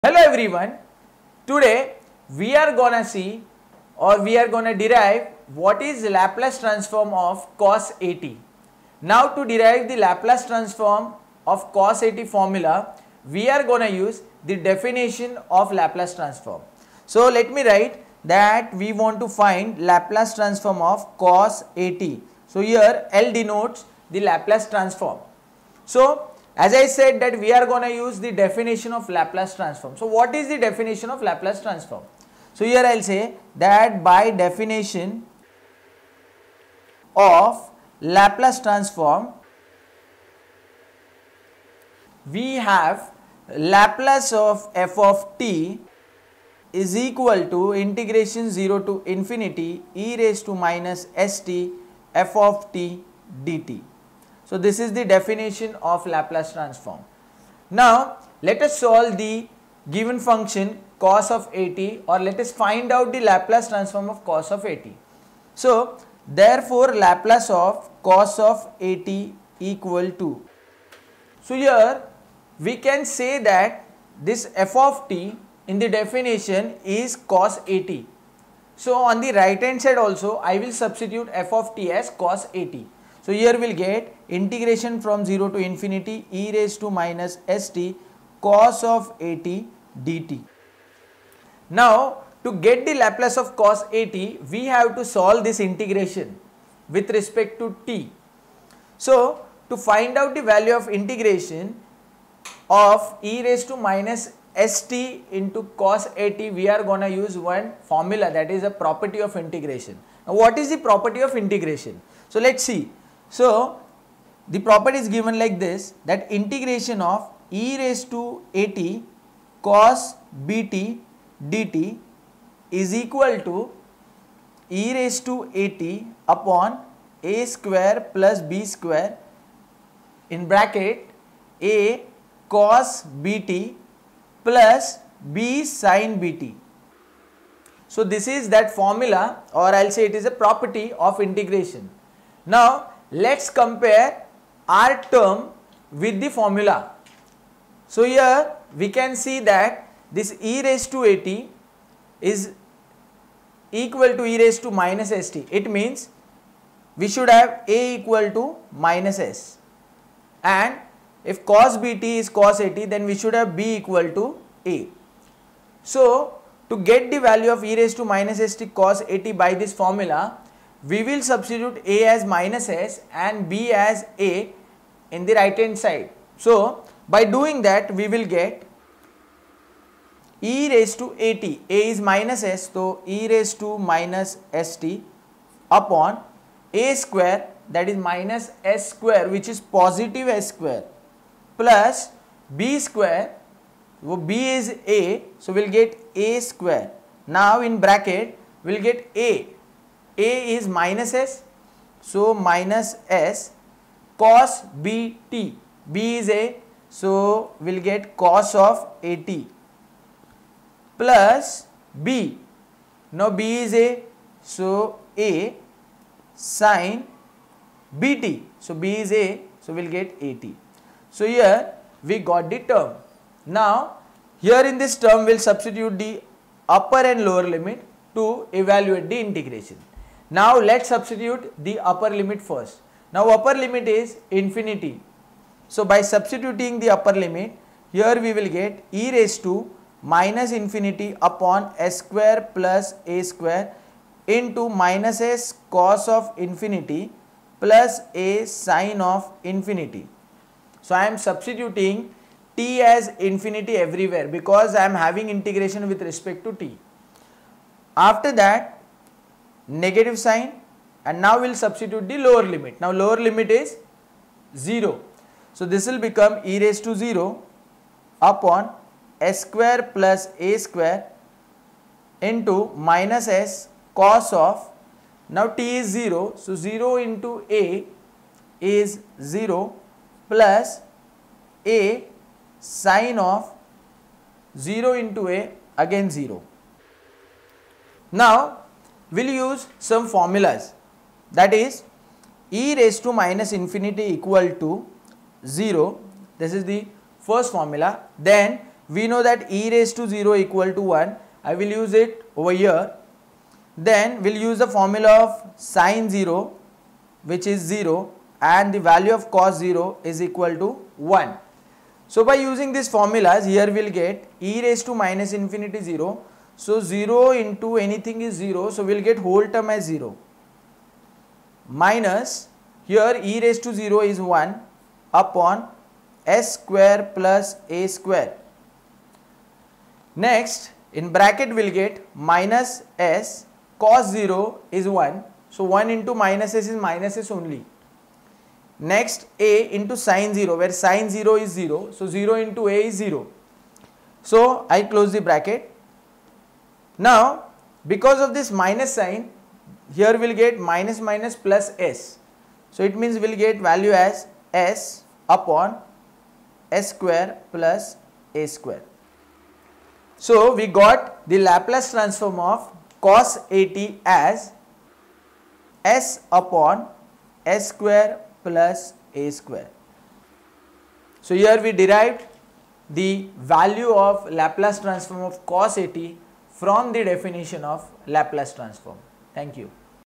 Hello everyone, today we are gonna see or we are gonna derive what is Laplace transform of cos 80. Now to derive the Laplace transform of cos 80 formula, we are gonna use the definition of Laplace transform. So let me write that we want to find Laplace transform of cos 80. So here L denotes the Laplace transform. So as I said that we are going to use the definition of Laplace transform. So what is the definition of Laplace transform? So here I will say that by definition of Laplace transform, we have Laplace of f of t is equal to integration 0 to infinity e raised to minus st f of t dt. So this is the definition of Laplace transform. Now let us solve the given function cos of 80, or let us find out the Laplace transform of cos of 80. So therefore Laplace of cos of 80 equal to, so here we can say that this f of t in the definition is cos 80. So on the right hand side also I will substitute f of t as cos 80. So here we will get integration from 0 to infinity e raised to minus st cos of 80 dt. Now to get the Laplace of cos 80, we have to solve this integration with respect to t. So to find out the value of integration of e raised to minus st into cos 80, we are going to use one formula, that is a property of integration. Now what is the property of integration? So let us see. So the property is given like this, that integration of e raised to 80 cos bt dt is equal to e raised to 80 upon a square plus b square in bracket a cos bt plus b sin bt. So this is that formula, or I will say it is a property of integration. Now let us compare our term with the formula. So here we can see that this e raised to 80 is equal to e raised to minus st. It means we should have a equal to minus s, and if cos bt is cos 80, then we should have b equal to a. So to get the value of e raised to minus st cos 80 by this formula, we will substitute a as minus s and b as a in the right hand side. So by doing that we will get e raised to 80, a is minus s, so e raised to minus st upon a square, that is minus s square, which is positive s square, plus b square, so b is a, so we will get a square. Now in bracket we will get a is minus s, so minus s cos bt, b is a, so we will get cos of 80 plus b, now b is a, so a sin bt, so b is a, so we will get 80. So here we got the term. Now here in this term we will substitute the upper and lower limit to evaluate the integration. Now let us substitute the upper limit first. Now upper limit is infinity. So by substituting the upper limit, here we will get e raised to minus infinity upon s square plus a square into minus s cos of infinity plus a sin of infinity. So I am substituting t as infinity everywhere because I am having integration with respect to t. After that negative sign, and now we will substitute the lower limit. Now lower limit is 0. So this will become e raised to 0 upon s square plus a square into minus s cos of, now t is 0, so 0 into a is 0 plus a sin of 0 into a, again 0. Now we will use some formulas, that is e raised to minus infinity equal to 0, this is the first formula. Then we know that e raised to 0 equal to 1. I will use it over here. Then we'll use the formula of sine 0, which is 0, and the value of cos 0 is equal to 1. So by using these formulas, here we'll get e raised to minus infinity 0. So 0 into anything is 0, so we'll get whole term as 0. Minus, here e raised to 0 is 1 upon s square plus a square. Next, in bracket we'll get minus s, cos 0 is 1. So 1 into minus s is minus s only. Next, a into sine 0, where sine 0 is 0. So 0 into a is 0. So I close the bracket. Now, because of this minus sign, here we'll get minus minus plus s. So it means we'll get value as s upon s square plus a square. So we got the Laplace transform of cos 80 as s upon s square plus a square. So here we derived the value of Laplace transform of cos 80 from the definition of Laplace transform. Thank you.